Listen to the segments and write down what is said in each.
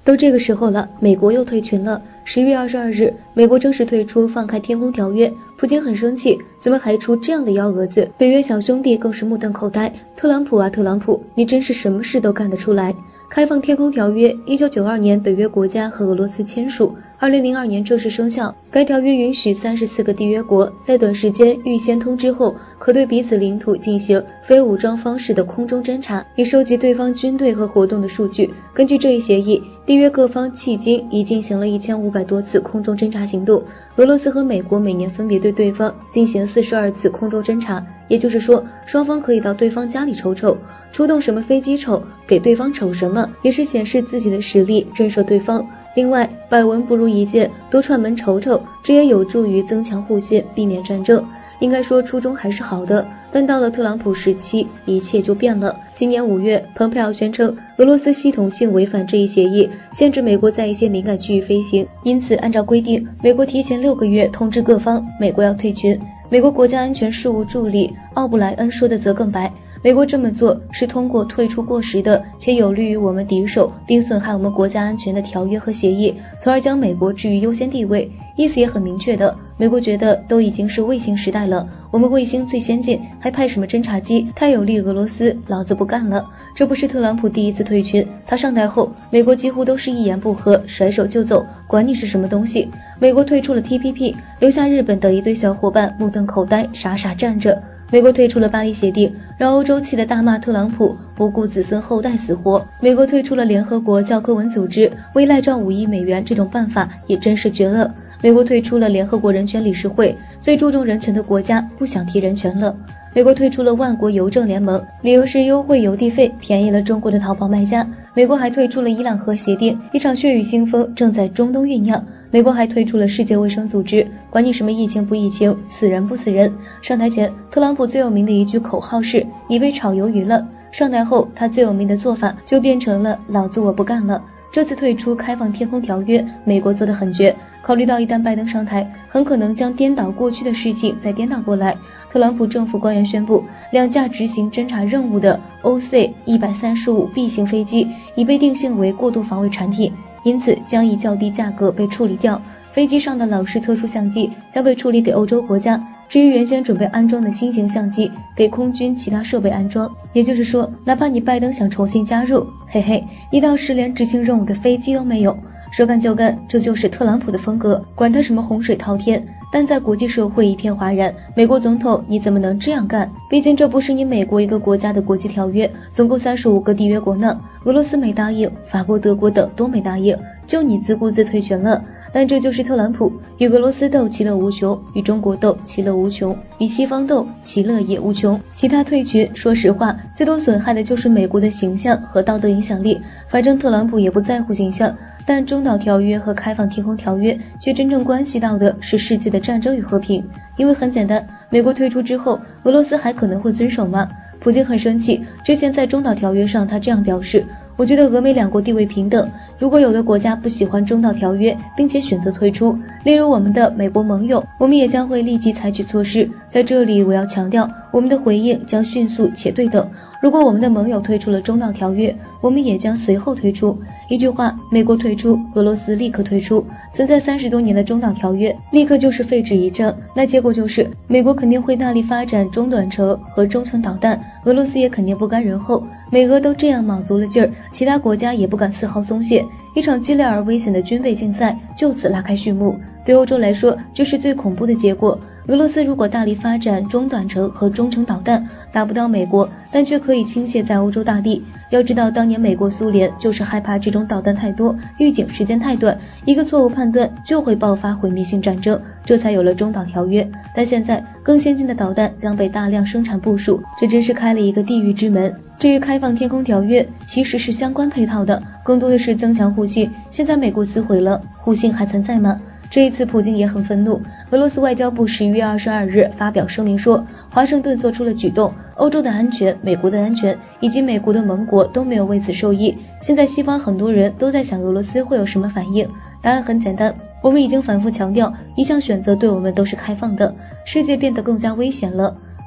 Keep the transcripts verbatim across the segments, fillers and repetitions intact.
都这个时候了，美国又退群了。十一月二十二日，美国正式退出放开天空条约，普京很生气，怎么还出这样的幺蛾子？北约小兄弟更是目瞪口呆。特朗普啊，特朗普，你真是什么事都干得出来！开放天空条约，一九九二年北约国家和俄罗斯签署，二零零二年正式生效。该条约允许三十四个缔约国在短时间预先通知后，可对彼此领土进行非武装方式的空中侦察，以收集对方军队和活动的数据。根据这一协议，缔约各方迄今已进行了一千五百多次空中侦察行动。俄罗斯和美国每年分别对对方进行四十二次空中侦察，也就是说，双方可以到对方家里瞅瞅，出动什么飞机瞅，给对方瞅什么，也是显示自己的实力，震慑对方。另外，百闻不如一见，多串门瞅瞅，这也有助于增强互信，避免战争。应该说初衷还是好的，但到了特朗普时期，一切就变了。今年五月，蓬佩奥宣称俄罗斯系统性违反这一协议，限制美国在一些敏感区域飞行，因此按照规定，美国提前六个月通知各方，美国要退群。美国国家安全事务助理奥布莱恩说的则更白，美国这么做是通过退出过时的且有利于我们敌手并损害我们国家安全的条约和协议，从而将美国置于优先地位。意思也很明确的，美国觉得都已经是卫星时代了，我们卫星最先进，还派什么侦察机，太有利俄罗斯，老子不干了。这不是特朗普第一次退群，他上台后，美国几乎都是一言不合甩手就走，管你是什么东西。美国退出了 T P P， 留下日本的一堆小伙伴目瞪口呆，傻傻站着。美国退出了巴黎协定，让欧洲气得大骂特朗普不顾子孙后代死活。美国退出了联合国教科文组织，为赖账五亿美元，这种办法也真是绝了。美国退出了联合国人权理事会，最注重人权的国家不想提人权了。美国退出了万国邮政联盟，理由是优惠邮递费，便宜了中国的淘宝卖家。美国还退出了伊朗核协定，一场血雨腥风正在中东酝酿。美国还退出了世界卫生组织，管你什么疫情不疫情，死人不死人。上台前，特朗普最有名的一句口号是你被炒鱿鱼了，上台后他最有名的做法就变成了老子我不干了。这次退出开放天空条约，美国做得很绝，考虑到一旦拜登上台，很可能将颠倒过去的事情再颠倒过来。特朗普政府官员宣布，两架执行侦察任务的 O C 一百三十五 B 型飞机已被定性为过度防卫产品，因此将以较低价格被处理掉。飞机上的老式特殊相机将被处理给欧洲国家，至于原先准备安装的新型相机，给空军其他设备安装。也就是说，哪怕你拜登想重新加入，嘿嘿，你到时连执行任务的飞机都没有。说干就干，这就是特朗普的风格，管他什么洪水滔天。但在国际社会一片哗然，美国总统你怎么能这样干？毕竟这不是你美国一个国家的国际条约，总共三十五个缔约国呢，俄罗斯没答应，法国、德国等都没答应，就你自顾自退权了。但这就是特朗普，与俄罗斯斗其乐无穷，与中国斗其乐无穷，与西方斗其乐也无穷。其他退群，说实话，最多损害的就是美国的形象和道德影响力。反正特朗普也不在乎形象，但中导条约和开放天空条约却真正关系到的是世界的战争与和平。因为很简单，美国退出之后，俄罗斯还可能会遵守吗？普京很生气，之前在中导条约上他这样表示，我觉得俄美两国地位平等，如果有的国家不喜欢中导条约并且选择退出，例如我们的美国盟友，我们也将会立即采取措施。在这里我要强调，我们的回应将迅速且对等，如果我们的盟友退出了中导条约，我们也将随后退出。一句话，美国退出，俄罗斯立刻退出。存在三十多年的中导条约立刻就是废纸一张，那结果就是美国肯定会大力发展中短程和中程导弹，俄罗斯也肯定不甘人后。美俄都这样卯足了劲儿，其他国家也不敢丝毫松懈，一场激烈而危险的军备竞赛就此拉开序幕。对欧洲来说，这是最恐怖的结果。俄罗斯如果大力发展中短程和中程导弹，打不到美国，但却可以倾泻在欧洲大地。要知道，当年美国苏联就是害怕这种导弹太多，预警时间太短，一个错误判断就会爆发毁灭性战争，这才有了中导条约。但现在更先进的导弹将被大量生产部署，这真是开了一个地狱之门。至于开放天空条约，其实是相关配套的，更多的是增强互信。现在美国撕毁了，互信还存在吗？这一次普京也很愤怒，俄罗斯外交部十一月二十二日发表声明说，华盛顿做出了举动，欧洲的安全、美国的安全以及美国的盟国都没有为此受益。现在西方很多人都在想俄罗斯会有什么反应，答案很简单，我们已经反复强调，一项选择对我们都是开放的，世界变得更加危险了。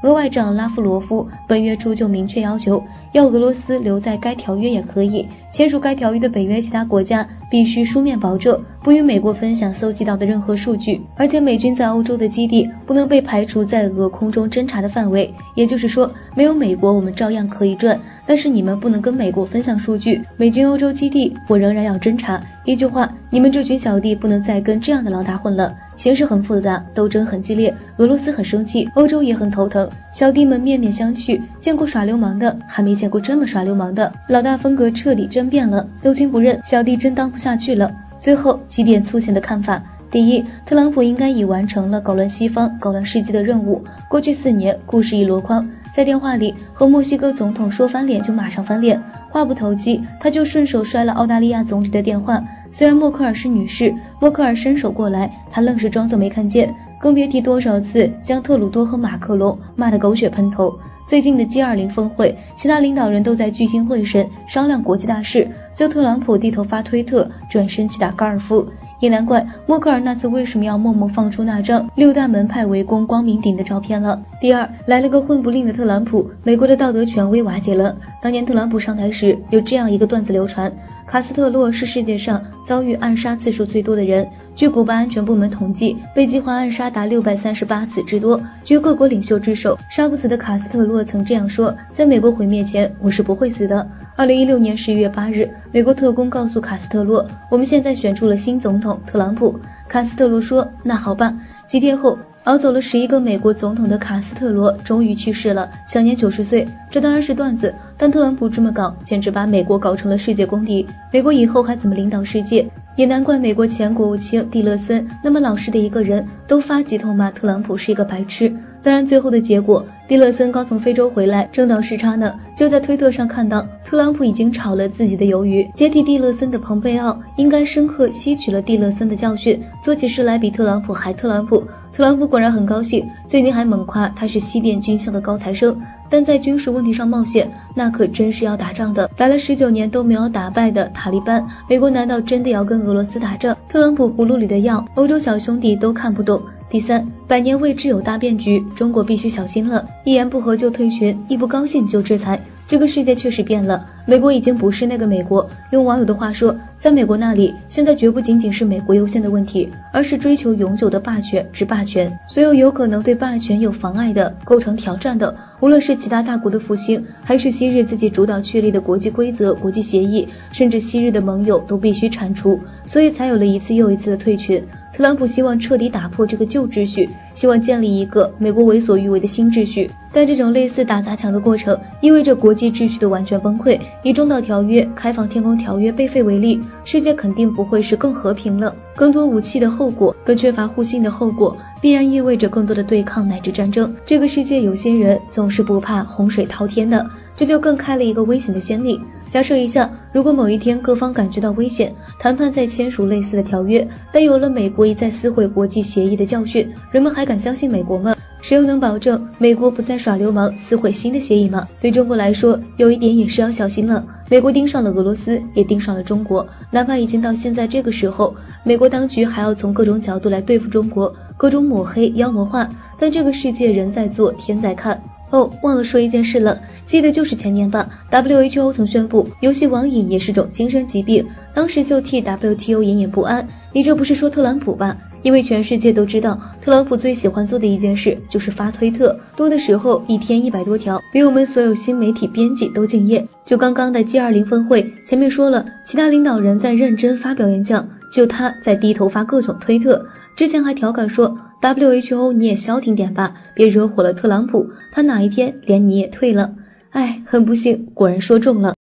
俄外长拉夫罗夫本月初就明确要求，要俄罗斯留在该条约也可以，签署该条约的北约其他国家必须书面保证不与美国分享搜集到的任何数据，而且美军在欧洲的基地不能被排除在俄空中侦察的范围。也就是说，没有美国我们照样可以转，但是你们不能跟美国分享数据，美军欧洲基地我仍然要侦察。一句话，你们这群小弟不能再跟这样的老大混了。形势很复杂，斗争很激烈，俄罗斯很生气，欧洲也很头疼，小弟们面面相觑，见过耍流氓的，还没见过这么耍流氓的。老大风格彻底真变了，六亲不认，小弟真当不下去了。最后几点粗浅的看法。第一，特朗普应该已完成了搞乱西方、搞乱世界的任务。过去四年，故事一箩筐，在电话里和墨西哥总统说翻脸就马上翻脸，话不投机，他就顺手摔了澳大利亚总理的电话。虽然默克尔是女士，默克尔伸手过来，他愣是装作没看见，更别提多少次将特鲁多和马克龙骂得狗血喷头。最近的 G 二十 峰会，其他领导人都在聚精会神商量国际大事，就特朗普低头发推特，转身去打高尔夫。也难怪默克尔那次为什么要默默放出那张六大门派围攻光明顶的照片了。第二，来了个混不吝的特朗普，美国的道德权威瓦解了。当年特朗普上台时，有这样一个段子流传，卡斯特洛是世界上遭遇暗杀次数最多的人，据古巴安全部门统计，被计划暗杀达六百三十八次之多。据各国领袖之手，杀不死的卡斯特洛曾这样说，在美国毁灭前，我是不会死的。二零一六年十一月八日，美国特工告诉卡斯特洛，我们现在选出了新总统特朗普。卡斯特洛说，那好吧。几天后，熬走了十一个美国总统的卡斯特罗终于去世了，享年九十岁。这当然是段子，但特朗普这么搞，简直把美国搞成了世界公敌。美国以后还怎么领导世界？也难怪美国前国务卿蒂勒森那么老实的一个人都发急头骂特朗普是一个白痴。当然最后的结果，蒂勒森刚从非洲回来，正倒时差呢，就在推特上看到特朗普已经炒了自己的鱿鱼。接替蒂勒森的蓬佩奥应该深刻吸取了蒂勒森的教训，做起事来比特朗普还特朗普。特朗普果然很高兴，最近还猛夸他是西点军校的高材生，但在军事问题上冒险，那可真是要打仗的。打了十九年都没有打败的塔利班，美国难道真的要跟俄罗斯打仗？特朗普葫芦里的药，欧洲小兄弟都看不懂。第三，百年未知有大变局，中国必须小心了，一言不合就退群，一不高兴就制裁。这个世界确实变了，美国已经不是那个美国。用网友的话说，在美国那里，现在绝不仅仅是美国优先的问题，而是追求永久的霸权之霸权。所有有可能对霸权有妨碍的、构成挑战的，无论是其他大国的复兴，还是昔日自己主导确立的国际规则、国际协议，甚至昔日的盟友都必须铲除，所以才有了一次又一次的退群。特朗普希望彻底打破这个旧秩序，希望建立一个美国为所欲为的新秩序，但这种类似打砸抢的过程意味着国际秩序的完全崩溃。以中导条约、开放天空条约被废为例，世界肯定不会是更和平了。更多武器的后果，更缺乏互信的后果，必然意味着更多的对抗乃至战争。这个世界有些人总是不怕洪水滔天的，这就更开了一个危险的先例。假设一下，如果某一天各方感觉到危险，谈判再签署类似的条约，但有了美国一再撕毁国际协议的教训，人们还敢相信美国吗？谁又能保证美国不再耍流氓撕毁新的协议吗？对中国来说，有一点也是要小心了，美国盯上了俄罗斯，也盯上了中国，哪怕已经到现在这个时候，美国当局还要从各种角度来对付中国，各种抹黑妖魔化，但这个世界人在做天在看。哦，忘了说一件事了，记得就是前年吧 ，W H O 曾宣布游戏网瘾也是种精神疾病，当时就替 W T O 隐隐不安。你这不是说特朗普吧？因为全世界都知道，特朗普最喜欢做的一件事就是发推特，多的时候一天一百多条，比我们所有新媒体编辑都敬业。就刚刚的 G 二十 峰会，前面说了，其他领导人在认真发表演讲，就他在低头发各种推特。之前还调侃说 W H O 你也消停点吧，别惹火了特朗普，他哪一天连你也退了。哎，很不幸，果然说中了。